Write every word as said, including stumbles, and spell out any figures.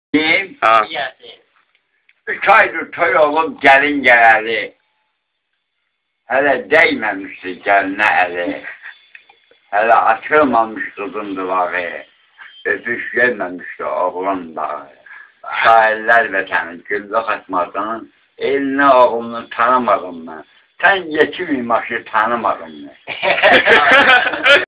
Deyim, Ha. üç aydır toy olub gəlin gələli. Hələ dəyməmişdi gəlinə əli. Hələ açılmamış qızın divarı. Öpüş gelməmişdi oğlun dağı. Şairlər vətəni Güllü Xatmazının elini oğlunu tanımadım mən. Sən yetim imaşı tanımadın mı?